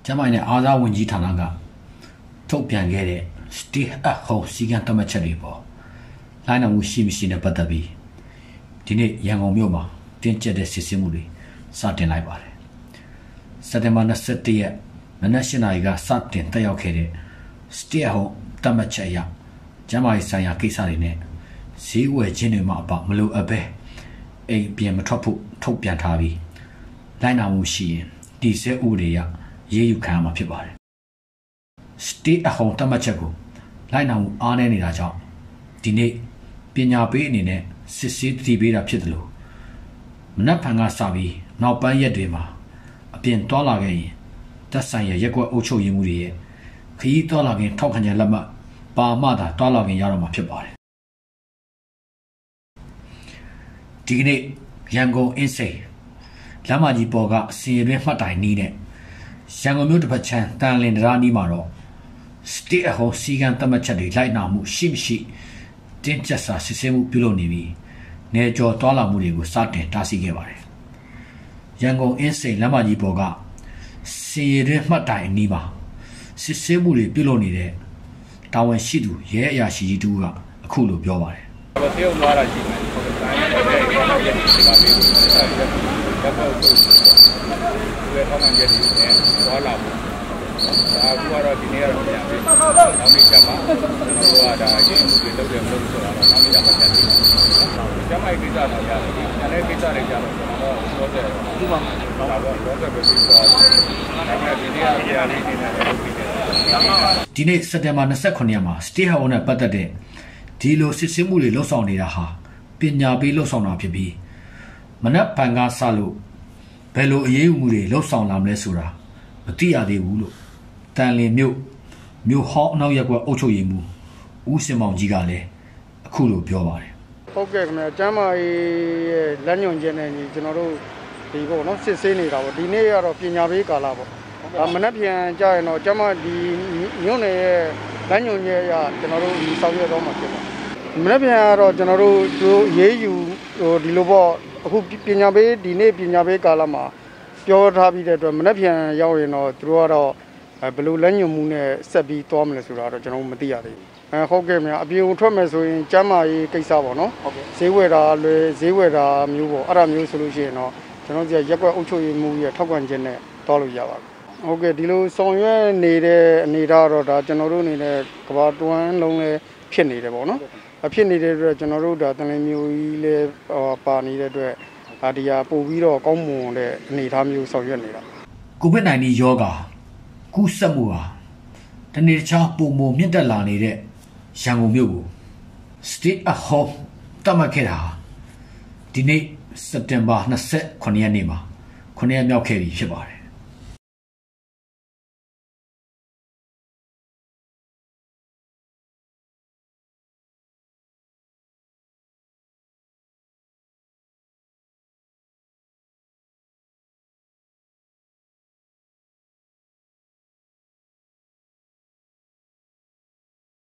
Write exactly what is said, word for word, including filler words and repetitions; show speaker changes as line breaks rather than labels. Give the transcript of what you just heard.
ကျမနဲ့အားသာဝင်ကြီးဌာနကထုတ်ပြန်ခဲ့တဲ့ stay at home စီကံတမချက်တွေပေါ်လိုင်းနာမှုရှိမရှိနဲ့ပတ်သက်ပြီးဒီနေ့ရန်ကုန်မြို့မှာတင်းကျပ်တဲ့စစ်ဆေးမှုတွေစတင်လိုက်ပါတယ်စက်တင်ဘာยี่สิบเอ็ดရက်နနက်၈နာရီကစတင်တက်ရောက်ခဲ့တဲ့ stay at home တမချက်အရကျမရေးဆိုင်ရာကိစ္စတွေနဲ့ဈေးဝယ်ခြင်းတွေမှာအပမလိုအပ်ပဲအိမ်ပြင်မထွက်ဖို့ထုတ်ပြန်ထားပြီးလိုင်းနာမှုရှိရင်ဒီစဲဥပဒေရရေးယူခံရမှာဖြစ်ပါတယ် stay at home တမချက်ကိုလိုင်းနာမှုအားနည်းနေတာကြောင့်ဒီနေ့ပညာပေးအနေနဲ့စစ်ဆေးတည်ပေးတာဖြစ်တယ်လို့မနက်ဖြန်ကစပြီးနောက်ပန်းရက်တွေမှာအပြင်တွာလာခဲ့ရင်သက်ဆိုင်ရာရက်ကွက်အုပ်ချုပ်ရေးမှုတွေရဲ့ခရီးတွာလာခင်ထောက်ခံချက်လက်မှတ်ပါမှသာတွာလာခင်ရတော့မှာဖြစ်ပါတယ်ဒီကနေ့ရန်ကုန်အင်းစိန်လမ်းမကြီးပေါ်ကစီရင်တွင်းမှတ်တိုင်နီးနဲ့ရန်ကုန်မြို့တစ်ဖက်ချမ်းတန်လင်းတရားနီးမှာတော့ stay at home စီကံတမချက်တွေလိုက်နာမှုရှိမရှိတင်းကျပ်စွာစစ်ဆေးမှုပြုလုပ်နေပြီးနေကျော်တွာလာမှုတွေကိုစတင်တားဆီးခဲ့ပါတယ်ရန်ကုန်အင်းစိန်လမ်းမကြီးပေါ်ကစီရင်တွင်းမှတ်တိုင်နီးမှာစစ်ဆေးမှုတွေပြုလုပ်နေတဲ့တာဝန်ရှိသူရဲအရာရှိကြီးတူကအခုလိုပြောပါတယ်
我只有拿了几万，我们咱也在原来也是那边，在这这个都是，因为他们也是呢，多了不，啊，不过今年是这样的，他们讲嘛，我说的，因为我们都是都是了，他们讲嘛讲的，讲嘛给咋了呀？原来给咋来讲了，我说的，是吗？那个我这边是说，他们今年这样的今年都给的。
ဒီနေ့စက်တင်ဘာยี่สิบเก้าရက်မှာ stay at home နဲ့ပတ်သက်တဲ့ဒီလိုစစ်ဆေးမှုတွေလှုပ်ဆောင်နေတာဟာပညာပေးလှုပ်ဆောင်တာဖြစ်ပြီးမနက်ဖြန်ကစလို့ဘယ်လိုအရေးယူမှုတွေလှုပ်ဆောင်လာမလဲဆိုတာမသိရသေးဘူးလို့တန်လင်းမြို့မြို့ဟောင်းအနောက်ရက်ကွက်အုပ်ချုပ်ရေးမှူးဦးစင်မောင်ကြီးကလည်းအခုလိုပြောပါတယ်
ဟုတ်ကဲ့ခင်ဗျာကျမ်းမာရေးရဲ့လက်ညွှန်ချက်နဲ့ညီကျွန်တော်တို့ဒီပေါ့နော်စစ်ဆေးနေတာပေါ့ဒီနေ့ကတော့ပညာပေးကာလပေါ့ဒါမနက်ဖြန်ကြာရင်တော့ကျမ်းမာဒီမြို့နယ်ရဲ့လက်ညွှန်ချက်အရကျွန်တော်တို့ဒီဆောင်ရွက်တော့မှာဖြစ်ပါတယ်မနေ့ပြန်ကတော့ကျွန်တော်တို့တို့ရေးယူဟိုဒီလိုပေါ့အခုပညာပေးဒီနေ့ပညာပေးကာလမှာပြောထားပြီးတဲ့အတွက်မနေ့ပြန်ရောက်ရင်တော့သူတို့ကတော့ဘယ်လိုလက်ညွှန်မှုနဲ့ဆက်ပြီးသွားမလဲဆိုတာတော့ကျွန်တော်မသိရသေးဘူးအဲဟုတ်ကဲ့မြန်အပြင်ထွက်မယ်ဆိုရင်ကျမ်းမာရေးကိစ္စပေါ့နော်ဈေးဝယ်တာလွယ်ဈေးဝယ်တာမျိုးပေါ့အဲ့ဒါမျိုးဆိုလို့ရှိရင်တော့ကျွန်တော်တို့ရက်ကွက်အုပ်ချုပ်ရေးမှုရဲ့ထောက်ခံချက်နဲ့သွားလို့ရပါတယ်ဟုတ်ကဲ့ဒီလိုဆောင်ရွက်နေတဲ့အနေထားတော့ဒါကျွန်တော်တို့အနေနဲ့ကဘာတွန်းလုံးလဲဖြစ်နေတယ်ပေါ့နော်အဖြစ်နေတဲ့အတွက်ကျွန်တော်တို့ဒါတန်လင်းမျိုးကြီးလဲပါနေတဲ့အတွက်ဒါဒီဟာပို့ပြီးတော့ကောင်းမွန်တဲ့အနေအထားမျိုးဆောင်ရွက်နေတာ
ကိုဗစ်-19 ရောဂါကူးစက်မှုဟာတနေ့တခြားပုံမမြင့်တက်လာနေတဲ့ရန်ကုန်မြို့ကို stay at home တမခဲ့တာဒီနေ့စက်တင်ဘာยี่สิบเก้าရက်နေ့မှာခုနှစ်ရက်မြောက်ခဲ့ပြီဖြစ်ပါတယ်